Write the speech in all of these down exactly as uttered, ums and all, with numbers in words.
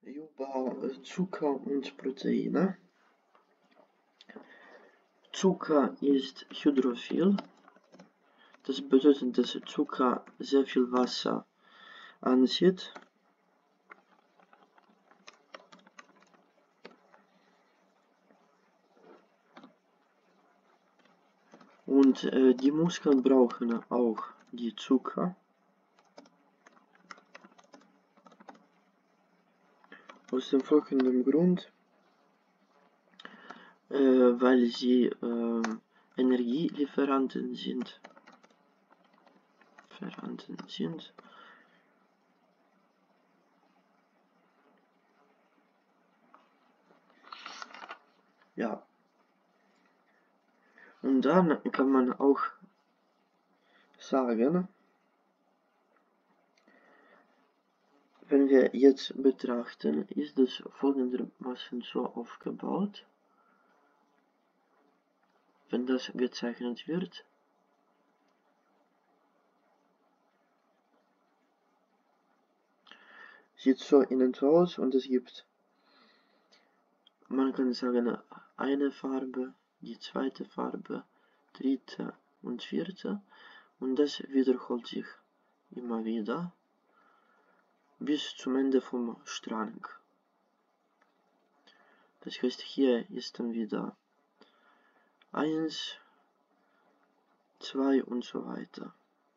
über Zucker und Proteine. Zucker ist hydrophil. Das bedeutet, dass Zucker sehr viel Wasser anzieht. Und äh, die Muskeln brauchen auch die Zucker. Aus dem folgenden Grund, äh, weil sie äh, Energielieferanten sind. Lieferanten sind. Ja. Und dann kann man auch sagen, wenn wir jetzt betrachten, ist das folgendermaßen so aufgebaut. Wenn das gezeichnet wird, sieht so innen so aus und es gibt, man kann sagen, eine Farbe, die zweite Farbe, dritte und vierte, und das wiederholt sich immer wieder bis zum Ende vom Strang. Das heißt, hier ist dann wieder eins, zwei und so weiter.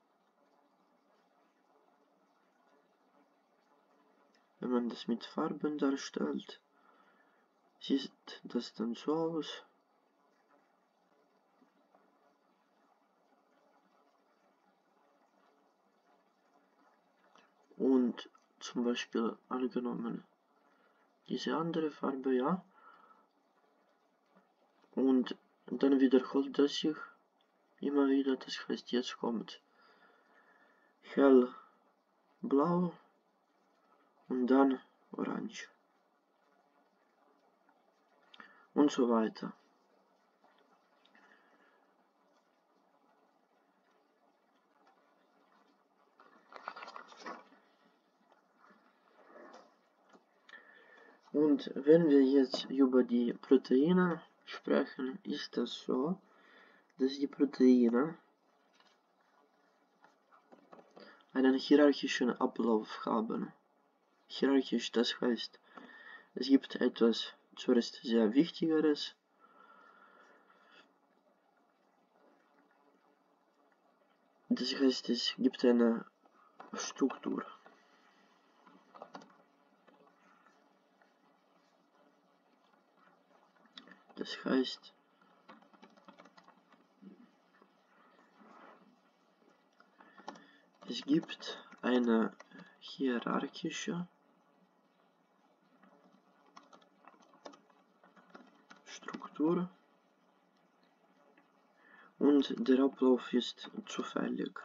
Wenn man das mit Farben darstellt, sieht das dann so aus. Und zum Beispiel angenommen diese andere Farbe, ja, und dann wiederholt das sich immer wieder, das heißt, jetzt kommt hellblau und dann orange und so weiter. Und wenn wir jetzt über die Proteine sprechen, ist das so, dass die Proteine einen hierarchischen Ablauf haben. Hierarchisch, das heißt, es gibt etwas zuerst sehr Wichtigeres, das heißt, es gibt eine Struktur. Das heißt, es gibt eine hierarchische Struktur und der Ablauf ist zufällig.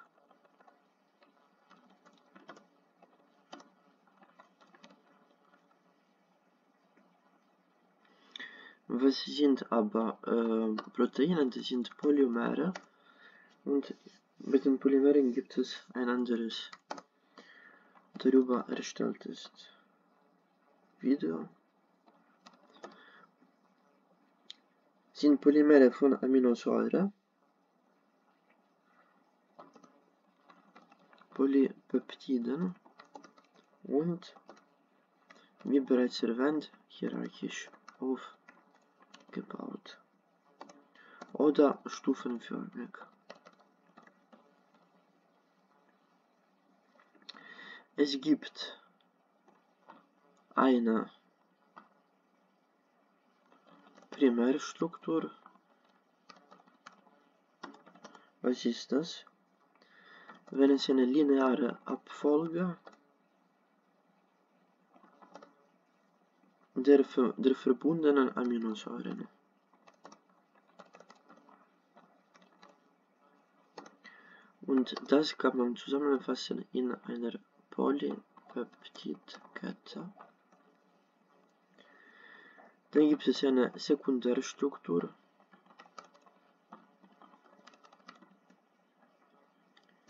Was sind aber äh, Proteine? Das sind Polymere, und mit den Polymeren gibt es ein anderes darüber erstelltes Video. Sind Polymere von Aminosäure, Polypeptiden und, wie bereits erwähnt, hierarchisch aufgebaut oder stufenförmig. Es gibt eine Primärstruktur. Was ist das? Wenn es eine lineare Abfolge der, der verbundenen Aminosäuren. Und das kann man zusammenfassen in einer Polypeptidkette. Dann gibt es eine Sekundärstruktur.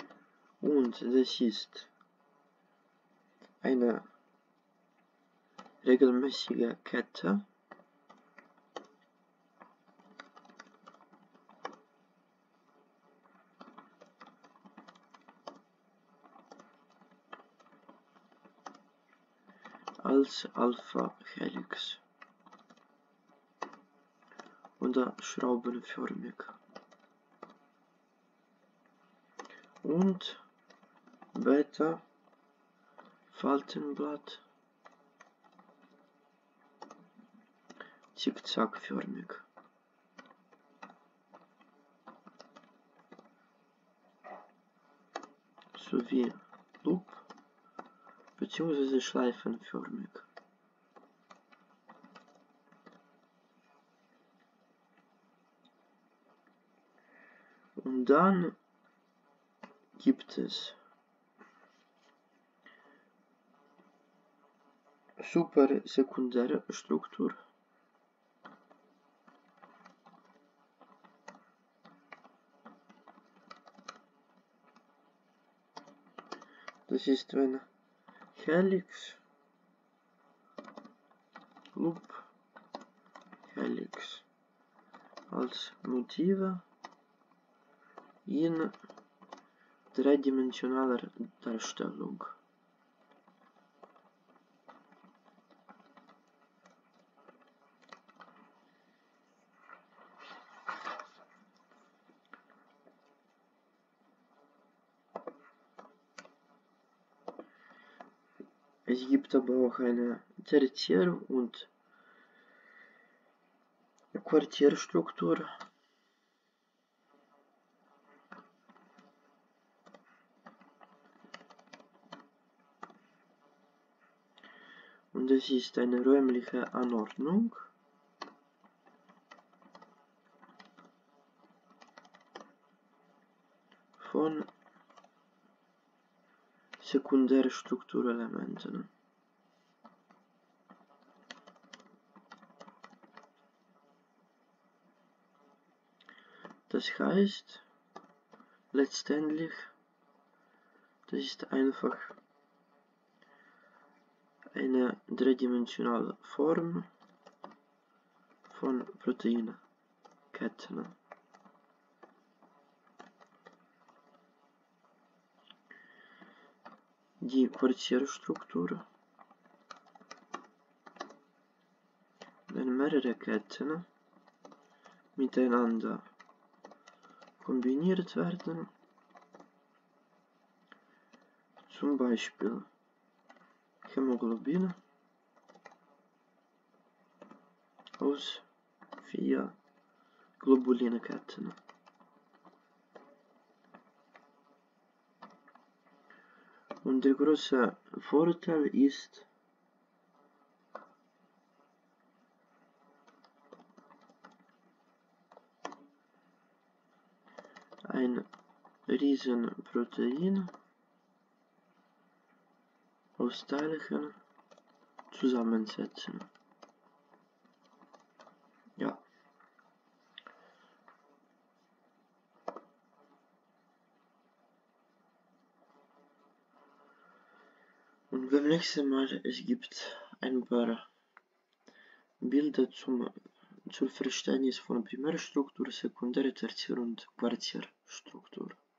Und das ist eine regelmäßige Kette als Alpha-Helix oder schraubenförmig und Beta-Faltenblatt zickzackförmig. Sowie Loop bzw. schleifenförmig. Und dann gibt es supersekundäre Struktur. Das ist, wenn Helix, Loop, Helix als Motive in dreidimensionaler Darstellung. Es gibt aber auch eine Tertiär- und Quartierstruktur. Und es ist eine räumliche Anordnung von Sekundärstrukturelementen. Das heißt, letztendlich, das ist einfach eine dreidimensionale Form von Proteinketten. Die Quartierstruktur, wenn mehrere Ketten miteinander kombiniert werden, zum Beispiel Hämoglobin aus vier Globulinketten. Und der große Vorteil ist, ein Riesenprotein aus Teilchen zusammensetzen. Ja. Und beim nächsten Mal, es gibt ein paar Bilder zum, zum Verständnis von Primärstruktur, Sekundär-, Tertiär- und Quartierstruktur.